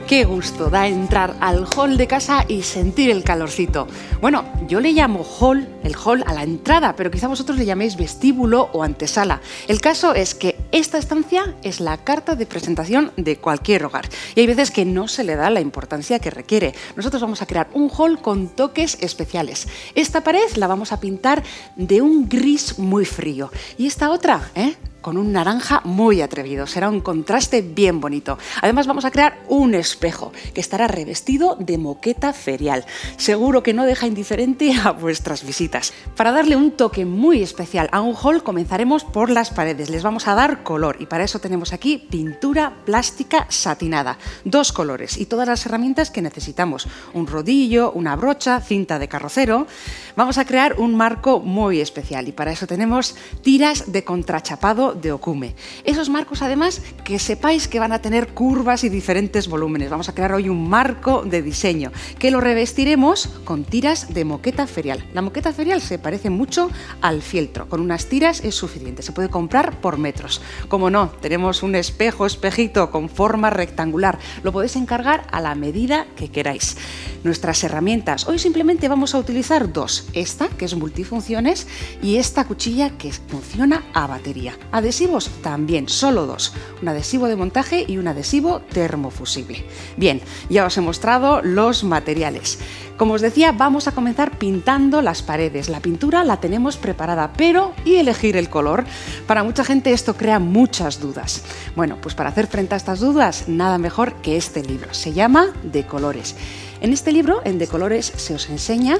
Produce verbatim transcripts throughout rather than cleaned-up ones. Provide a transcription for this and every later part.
Qué gusto da entrar al hall de casa y sentir el calorcito. Bueno, yo le llamo hall, el hall a la entrada, pero quizá vosotros le llaméis vestíbulo o antesala. El caso es que esta estancia es la carta de presentación de cualquier hogar y hay veces que no se le da la importancia que requiere. Nosotros vamos a crear un hall con toques especiales. Esta pared la vamos a pintar de un gris muy frío y esta otra, ¿eh? con un naranja muy atrevido. Será un contraste bien bonito. Además vamos a crear un espejo que estará revestido de moqueta ferial. Seguro que no deja indiferente a vuestras visitas. Para darle un toque muy especial a un hall comenzaremos por las paredes. Les vamos a dar color y para eso tenemos aquí pintura plástica satinada. Dos colores y todas las herramientas que necesitamos. Un rodillo, una brocha, cinta de carrocero. Vamos a crear un marco muy especial y para eso tenemos tiras de contrachapado de Okume. Esos marcos, además, que sepáis que van a tener curvas y diferentes volúmenes. Vamos a crear hoy un marco de diseño que lo revestiremos con tiras de moqueta ferial. La moqueta ferial se parece mucho al fieltro. Con unas tiras es suficiente. Se puede comprar por metros. Como no, tenemos un espejo, espejito con forma rectangular. Lo podéis encargar a la medida que queráis. Nuestras herramientas. Hoy simplemente vamos a utilizar dos. Esta, que es multifunciones, y esta cuchilla que funciona a batería. Adhesivos también, solo dos, un adhesivo de montaje y un adhesivo termofusible. Bien, ya os he mostrado los materiales. Como os decía, vamos a comenzar pintando las paredes. La pintura la tenemos preparada, pero ¿y elegir el color? Para mucha gente esto crea muchas dudas. Bueno, pues para hacer frente a estas dudas, nada mejor que este libro. Se llama De Colores. En este libro, en De Colores, se os enseña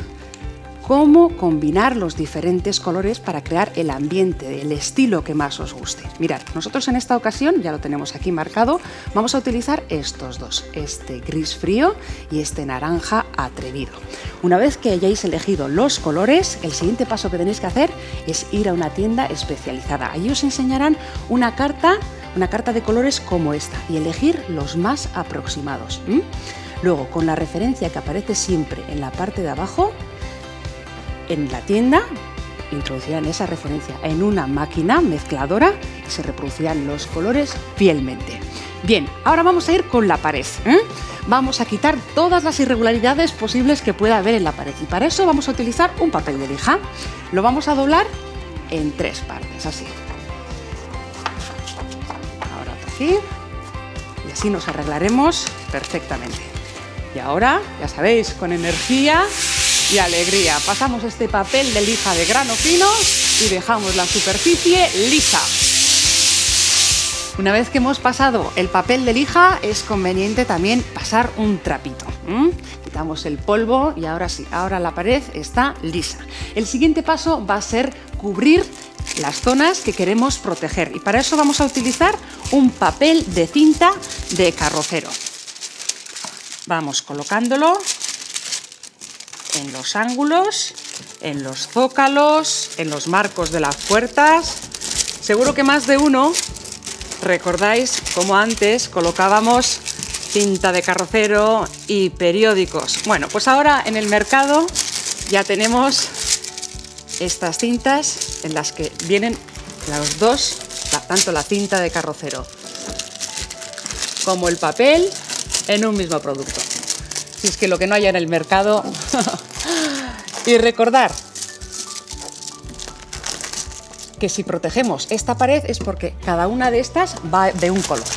cómo combinar los diferentes colores para crear el ambiente, el estilo que más os guste. Mirad, nosotros en esta ocasión, ya lo tenemos aquí marcado, vamos a utilizar estos dos, este gris frío y este naranja atrevido. Una vez que hayáis elegido los colores, el siguiente paso que tenéis que hacer es ir a una tienda especializada. Allí os enseñarán una carta, una carta de colores como esta y elegir los más aproximados. ¿Mm? Luego, con la referencia que aparece siempre en la parte de abajo, en la tienda introducirán esa referencia en una máquina mezcladora y se reproducirán los colores fielmente. Bien, ahora vamos a ir con la pared. ¿eh? Vamos a quitar todas las irregularidades posibles que pueda haber en la pared y para eso vamos a utilizar un papel de lija. Lo vamos a doblar en tres partes, así. Ahora aquí y así nos arreglaremos perfectamente. Y ahora, ya sabéis, con energía y alegría. Pasamos este papel de lija de grano fino y dejamos la superficie lisa. Una vez que hemos pasado el papel de lija, es conveniente también pasar un trapito. ¿Mm? Quitamos el polvo y ahora sí, ahora la pared está lisa. El siguiente paso va a ser cubrir las zonas que queremos proteger y para eso vamos a utilizar un papel de cinta de carrocero. Vamos colocándolo en los ángulos, en los zócalos, en los marcos de las puertas. Seguro que más de uno recordáis cómo antes colocábamos cinta de carrocero y periódicos. Bueno, pues ahora en el mercado ya tenemos estas cintas en las que vienen los dos, tanto la cinta de carrocero como el papel en un mismo producto. Si es que lo que no haya en el mercado. Y recordar que si protegemos esta pared es porque cada una de estas va de un color.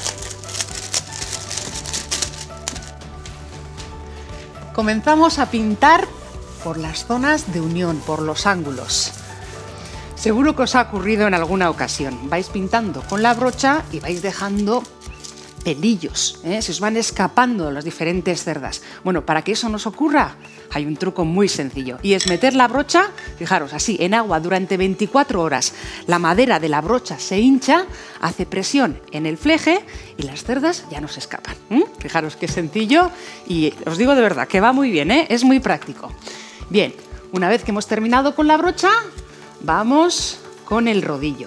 Comenzamos a pintar por las zonas de unión, por los ángulos. Seguro que os ha ocurrido en alguna ocasión. Vais pintando con la brocha y vais dejando pelillos, ¿eh? Se os van escapando las diferentes cerdas. Bueno, para que eso no os ocurra, hay un truco muy sencillo y es meter la brocha, fijaros, así, en agua durante veinticuatro horas. La madera de la brocha se hincha, hace presión en el fleje y las cerdas ya no se escapan. ¿Mm? Fijaros qué sencillo y os digo de verdad que va muy bien, ¿eh? Es muy práctico. Bien, una vez que hemos terminado con la brocha, vamos con el rodillo.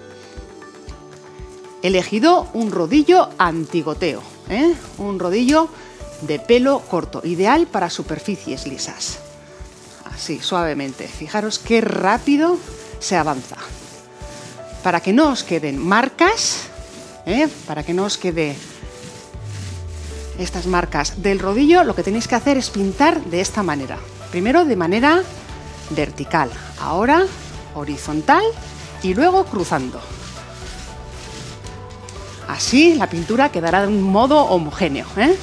He elegido un rodillo antigoteo, ¿eh? un rodillo de pelo corto, ideal para superficies lisas. Así, suavemente. Fijaros qué rápido se avanza. Para que no os queden marcas, ¿eh? para que no os quede estas marcas del rodillo, lo que tenéis que hacer es pintar de esta manera. Primero de manera vertical, ahora horizontal y luego cruzando. Así la pintura quedará de un modo homogéneo, ¿eh?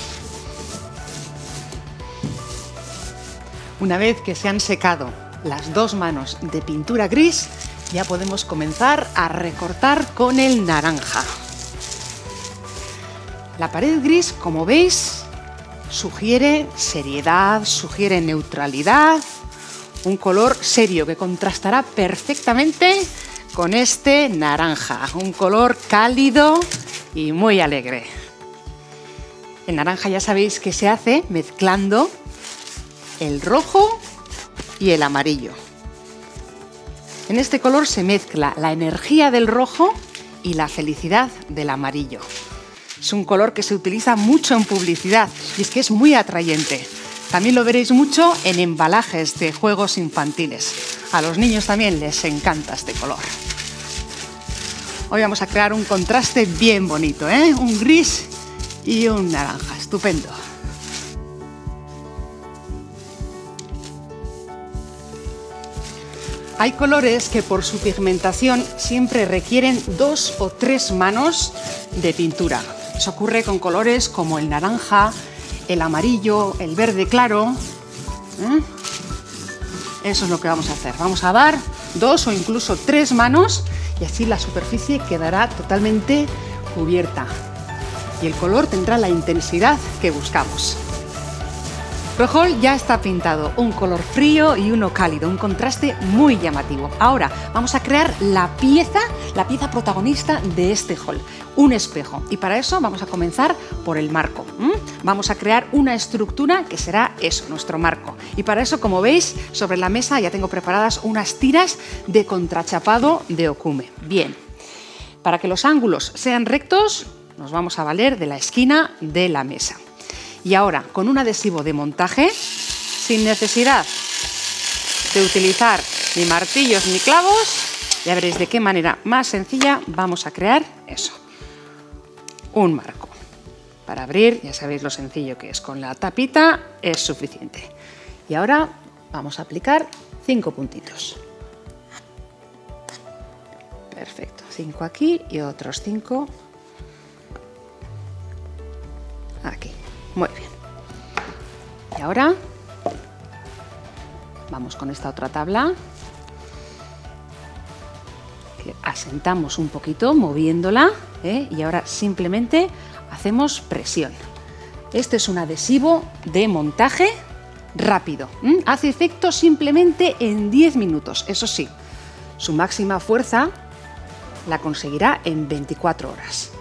Una vez que se han secado las dos manos de pintura gris, ya podemos comenzar a recortar con el naranja. La pared gris, como veis, sugiere seriedad, sugiere neutralidad, un color serio que contrastará perfectamente con este naranja, un color cálido y muy alegre. El naranja ya sabéis que se hace mezclando el rojo y el amarillo. En este color se mezcla la energía del rojo y la felicidad del amarillo. Es un color que se utiliza mucho en publicidad y es que es muy atrayente. También lo veréis mucho en embalajes de juegos infantiles. A los niños también les encanta este color. Hoy vamos a crear un contraste bien bonito, ¿eh? Un gris y un naranja. Estupendo. Hay colores que por su pigmentación siempre requieren dos o tres manos de pintura. Eso ocurre con colores como el naranja, el amarillo, el verde claro. ¿Eh? Eso es lo que vamos a hacer. Vamos a dar dos o incluso tres manos y así la superficie quedará totalmente cubierta. Y el color tendrá la intensidad que buscamos. El hall ya está pintado, un color frío y uno cálido, un contraste muy llamativo. Ahora vamos a crear la pieza, la pieza protagonista de este hall, un espejo. Y para eso vamos a comenzar por el marco. ¿Mm? Vamos a crear una estructura que será eso, nuestro marco. Y para eso, como veis, sobre la mesa ya tengo preparadas unas tiras de contrachapado de Okume. Bien, para que los ángulos sean rectos, nos vamos a valer de la esquina de la mesa. Y ahora, con un adhesivo de montaje, sin necesidad de utilizar ni martillos ni clavos, ya veréis de qué manera más sencilla vamos a crear eso. Un marco. Para abrir, ya sabéis lo sencillo que es, con la tapita es suficiente. Y ahora vamos a aplicar cinco puntitos. Perfecto, cinco aquí y otros cinco aquí. Muy bien. Y ahora vamos con esta otra tabla. Que asentamos un poquito moviéndola, ¿eh? Y ahora simplemente hacemos presión. Este es un adhesivo de montaje rápido. ¿Mm? Hace efecto simplemente en diez minutos. Eso sí, su máxima fuerza la conseguirá en veinticuatro horas.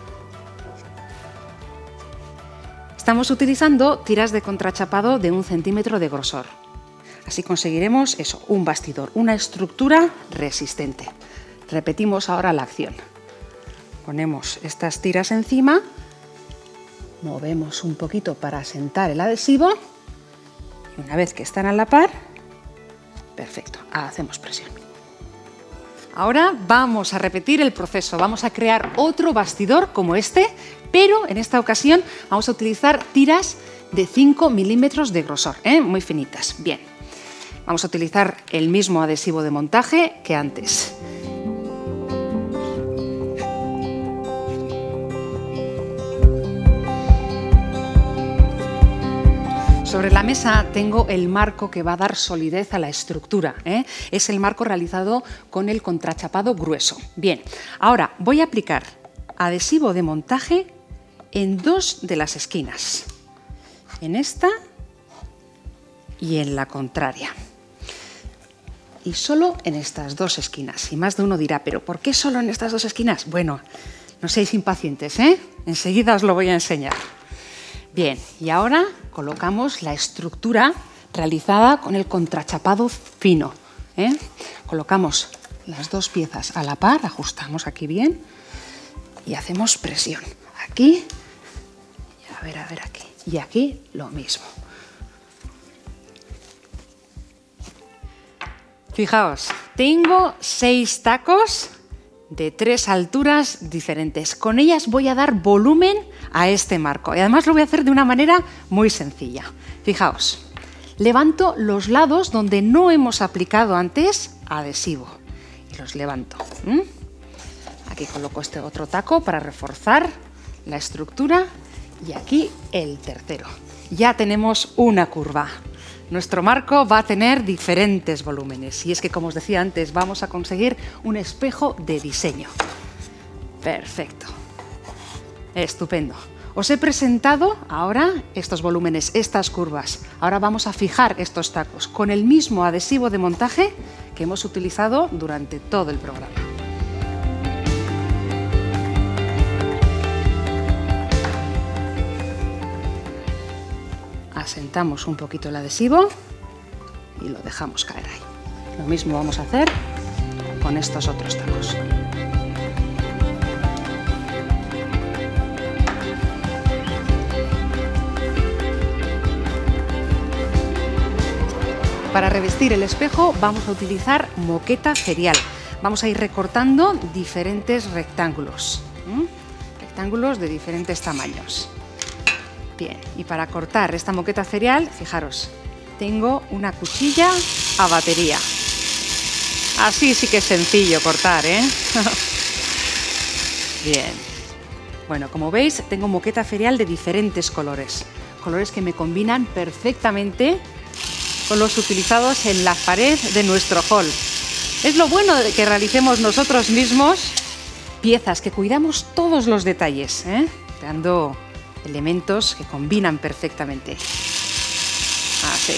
Estamos utilizando tiras de contrachapado de un centímetro de grosor. Así conseguiremos eso, un bastidor, una estructura resistente. Repetimos ahora la acción. Ponemos estas tiras encima, movemos un poquito para asentar el adhesivo y una vez que están a la par, perfecto, hacemos presión. Ahora vamos a repetir el proceso, vamos a crear otro bastidor como este, pero en esta ocasión vamos a utilizar tiras de cinco milímetros de grosor, ¿eh? Muy finitas. Bien, vamos a utilizar el mismo adhesivo de montaje que antes. Sobre la mesa tengo el marco que va a dar solidez a la estructura, ¿eh? Es el marco realizado con el contrachapado grueso. Bien, ahora voy a aplicar adhesivo de montaje en dos de las esquinas, en esta y en la contraria. Y solo en estas dos esquinas. Y más de uno dirá, ¿pero por qué solo en estas dos esquinas? Bueno, no seáis impacientes, ¿eh? Enseguida os lo voy a enseñar. Bien, y ahora colocamos la estructura realizada con el contrachapado fino, ¿eh? Colocamos las dos piezas a la par, ajustamos aquí bien y hacemos presión. Aquí, y a ver, a ver aquí, y aquí lo mismo. Fijaos, tengo seis tacos de tres alturas diferentes. Con ellas voy a dar volumen a este marco. Y además lo voy a hacer de una manera muy sencilla. Fijaos, levanto los lados donde no hemos aplicado antes adhesivo. Y los levanto. ¿Mm? Aquí coloco este otro taco para reforzar la estructura. Y aquí el tercero. Ya tenemos una curva. Nuestro marco va a tener diferentes volúmenes. Y es que, como os decía antes, vamos a conseguir un espejo de diseño. Perfecto. Estupendo. Os he presentado ahora estos volúmenes, estas curvas. Ahora vamos a fijar estos tacos con el mismo adhesivo de montaje que hemos utilizado durante todo el programa. Asentamos un poquito el adhesivo y lo dejamos caer ahí. Lo mismo vamos a hacer con estos otros tacos. Para revestir el espejo vamos a utilizar moqueta cerial. Vamos a ir recortando diferentes rectángulos, ¿Mm? rectángulos de diferentes tamaños. Bien, y para cortar esta moqueta cerial, fijaros, tengo una cuchilla a batería. Así sí que es sencillo cortar, ¿eh? Bien. Bueno, como veis, tengo moqueta cerial de diferentes colores. Colores que me combinan perfectamente con los utilizados en la pared de nuestro hall. Es lo bueno de que realicemos nosotros mismos piezas, que cuidamos todos los detalles, ¿eh? creando elementos que combinan perfectamente. Así.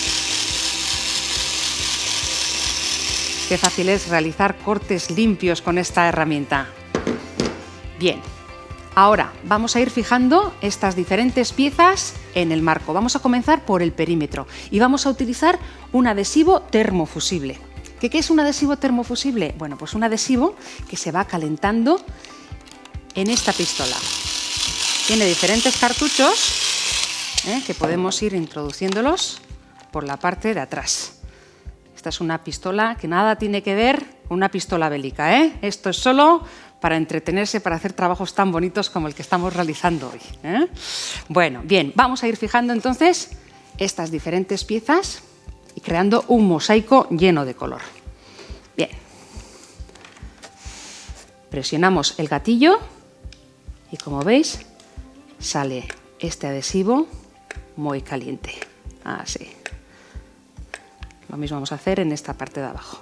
Qué fácil es realizar cortes limpios con esta herramienta. Bien. Ahora vamos a ir fijando estas diferentes piezas en el marco. Vamos a comenzar por el perímetro y vamos a utilizar un adhesivo termofusible. ¿Qué, qué es un adhesivo termofusible? Bueno, pues un adhesivo que se va calentando en esta pistola. Tiene diferentes cartuchos ¿eh? que podemos ir introduciéndolos por la parte de atrás. Esta es una pistola que nada tiene que ver con una pistola bélica, ¿eh? Esto es solo para entretenerse, para hacer trabajos tan bonitos como el que estamos realizando hoy, ¿eh? Bueno, bien, vamos a ir fijando entonces estas diferentes piezas y creando un mosaico lleno de color. Bien. Presionamos el gatillo y, como veis, sale este adhesivo muy caliente. Así. Lo mismo vamos a hacer en esta parte de abajo.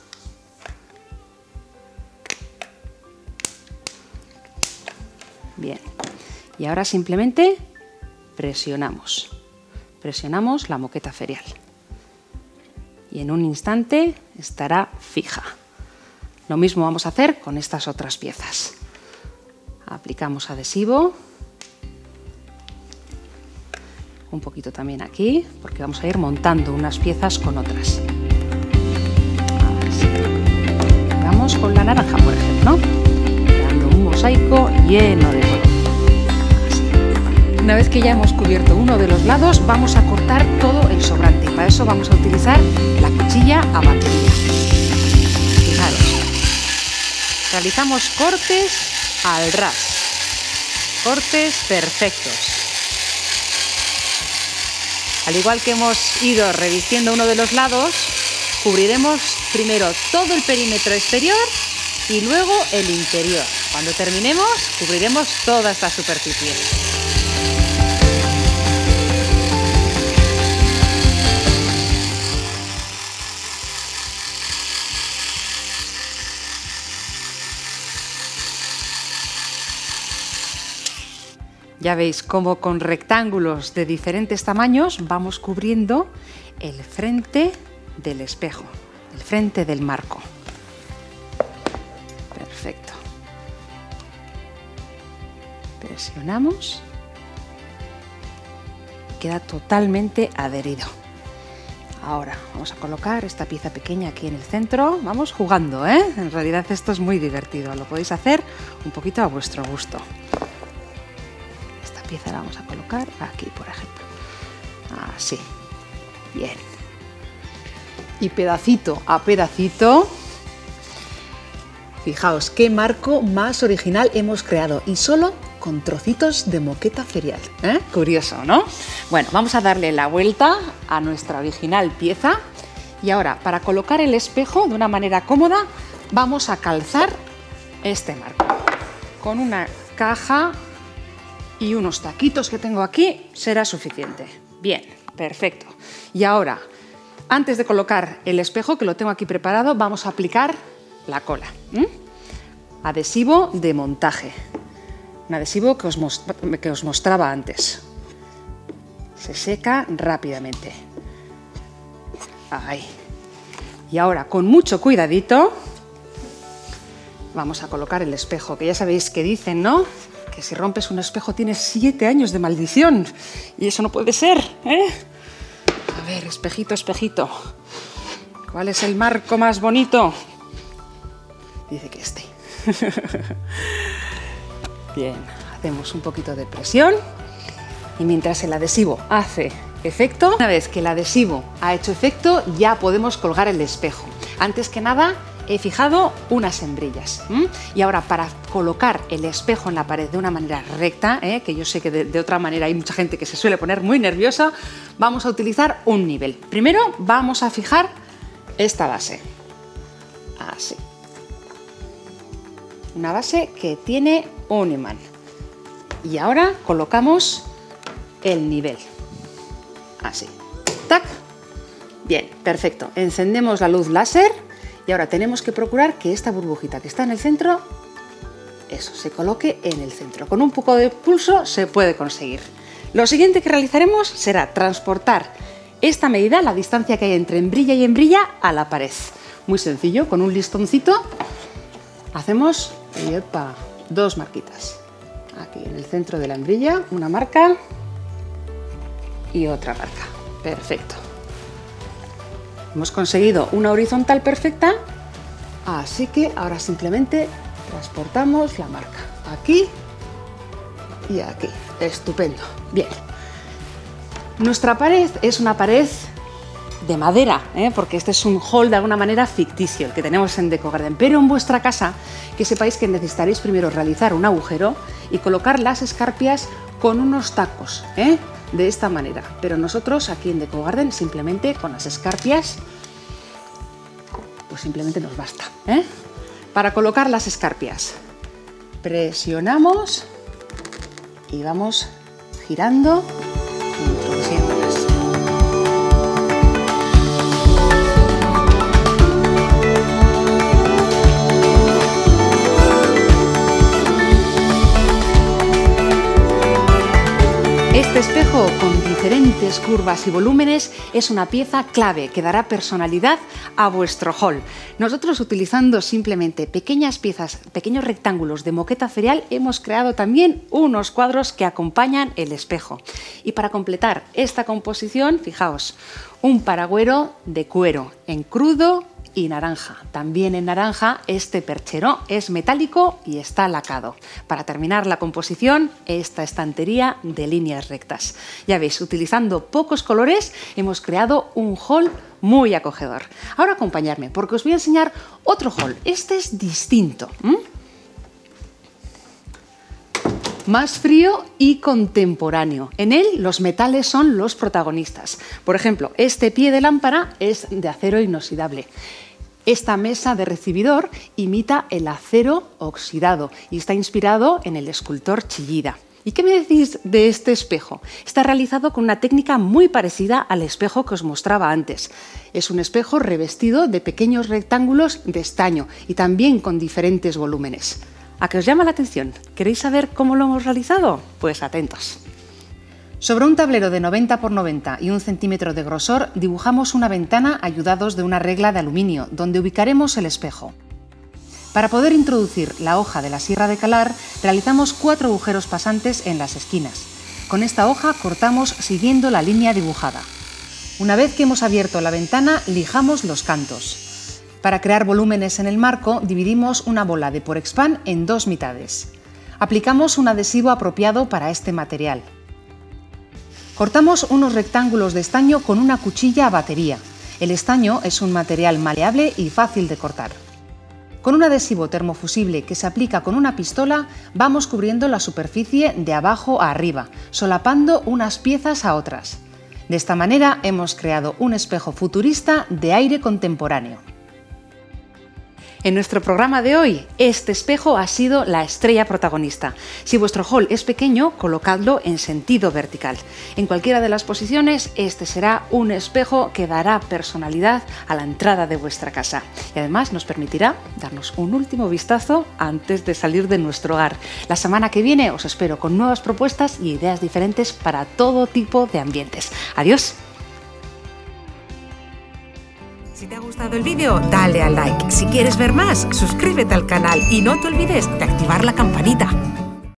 Bien, y ahora simplemente presionamos, presionamos la moqueta cerial y en un instante estará fija. Lo mismo vamos a hacer con estas otras piezas. Aplicamos adhesivo, un poquito también aquí, porque vamos a ir montando unas piezas con otras. Así. Vamos con la naranja, por ejemplo, creando un mosaico lleno de color. Así. Una vez que ya hemos cubierto uno de los lados, vamos a cortar todo el sobrante. Para eso vamos a utilizar la cuchilla a batería. Fijaros, realizamos cortes al ras, cortes perfectos. Al igual que hemos ido revistiendo uno de los lados, cubriremos primero todo el perímetro exterior y luego el interior. Cuando terminemos, cubriremos toda esta superficie. Ya veis cómo con rectángulos de diferentes tamaños vamos cubriendo el frente del espejo, el frente del marco. Perfecto. Presionamos. Queda totalmente adherido. Ahora vamos a colocar esta pieza pequeña aquí en el centro. Vamos jugando, ¿eh? En realidad esto es muy divertido. Lo podéis hacer un poquito a vuestro gusto. Pieza la vamos a colocar aquí, por ejemplo. Así. Bien. Y pedacito a pedacito, fijaos qué marco más original hemos creado, y solo con trocitos de moqueta ferial. ¿Eh? Curioso, ¿no? Bueno, vamos a darle la vuelta a nuestra original pieza. Y ahora, para colocar el espejo de una manera cómoda, vamos a calzar este marco. Con una caja y unos taquitos que tengo aquí será suficiente. Bien, perfecto. Y ahora, antes de colocar el espejo, que lo tengo aquí preparado, vamos a aplicar la cola. ¿Mm? Adhesivo de montaje. Un adhesivo que os, que os mostraba antes. Se seca rápidamente. Ahí. Y ahora, con mucho cuidadito, vamos a colocar el espejo, que ya sabéis que dicen, ¿no?, que si rompes un espejo tienes siete años de maldición. Y eso no puede ser, ¿eh? A ver, espejito, espejito. ¿Cuál es el marco más bonito? Dice que este. Bien, hacemos un poquito de presión. Y mientras el adhesivo hace efecto, una vez que el adhesivo ha hecho efecto, ya podemos colgar el espejo. Antes que nada, he fijado unas hembrillas. ¿m? Y ahora, para colocar el espejo en la pared de una manera recta, ¿eh? que yo sé que de, de otra manera hay mucha gente que se suele poner muy nerviosa, vamos a utilizar un nivel. Primero vamos a fijar esta base. Así. Una base que tiene un imán. Y ahora colocamos el nivel. Así. ¡Tac! Bien, perfecto. Encendemos la luz láser y ahora tenemos que procurar que esta burbujita que está en el centro, eso, se coloque en el centro. Con un poco de pulso se puede conseguir. Lo siguiente que realizaremos será transportar esta medida, la distancia que hay entre hembrilla y hembrilla, a la pared. Muy sencillo, con un listoncito hacemos yepa, dos marquitas. Aquí en el centro de la hembrilla, una marca y otra marca. Perfecto. Hemos conseguido una horizontal perfecta, así que ahora simplemente transportamos la marca aquí y aquí. Estupendo. Bien. Nuestra pared es una pared de madera, ¿eh? porque este es un hall de alguna manera ficticio, el que tenemos en Deco Garden. Pero en vuestra casa, que sepáis que necesitaréis primero realizar un agujero y colocar las escarpias con unos tacos, ¿eh? de esta manera. Pero nosotros aquí en Deco Garden simplemente con las escarpias, pues simplemente nos basta. ¿eh? Para colocar las escarpias, presionamos y vamos girando, introduciéndolas. Este espejo con diferentes curvas y volúmenes es una pieza clave que dará personalidad a vuestro hall. Nosotros, utilizando simplemente pequeñas piezas, pequeños rectángulos de moqueta ferial, hemos creado también unos cuadros que acompañan el espejo. Y para completar esta composición, fijaos, un paragüero de cuero en crudo y naranja. También en naranja este perchero es metálico y está lacado. Para terminar la composición, esta estantería de líneas rectas. Ya veis, utilizando pocos colores hemos creado un hall muy acogedor. Ahora acompañadme porque os voy a enseñar otro hall. Este es distinto. ¿Mm? Más frío y contemporáneo. En él los metales son los protagonistas. Por ejemplo, este pie de lámpara es de acero inoxidable. Esta mesa de recibidor imita el acero oxidado y está inspirado en el escultor Chillida. ¿Y qué me decís de este espejo? Está realizado con una técnica muy parecida al espejo que os mostraba antes. Es un espejo revestido de pequeños rectángulos de estaño y también con diferentes volúmenes. ¿A qué os llama la atención? ¿Queréis saber cómo lo hemos realizado? Pues atentos. Sobre un tablero de noventa por noventa y un centímetro de grosor dibujamos una ventana ayudados de una regla de aluminio donde ubicaremos el espejo. Para poder introducir la hoja de la sierra de calar realizamos cuatro agujeros pasantes en las esquinas. Con esta hoja cortamos siguiendo la línea dibujada. Una vez que hemos abierto la ventana lijamos los cantos. Para crear volúmenes en el marco dividimos una bola de Porexpan en dos mitades. Aplicamos un adhesivo apropiado para este material. Cortamos unos rectángulos de estaño con una cuchilla a batería. El estaño es un material maleable y fácil de cortar. Con un adhesivo termofusible que se aplica con una pistola, vamos cubriendo la superficie de abajo a arriba, solapando unas piezas a otras. De esta manera hemos creado un espejo futurista de aire contemporáneo. En nuestro programa de hoy, este espejo ha sido la estrella protagonista. Si vuestro hall es pequeño, colocadlo en sentido vertical. En cualquiera de las posiciones, este será un espejo que dará personalidad a la entrada de vuestra casa. Y además nos permitirá darnos un último vistazo antes de salir de nuestro hogar. La semana que viene os espero con nuevas propuestas y ideas diferentes para todo tipo de ambientes. ¡Adiós! Si te ha gustado el vídeo, dale al like. Si quieres ver más, suscríbete al canal y no te olvides de activar la campanita.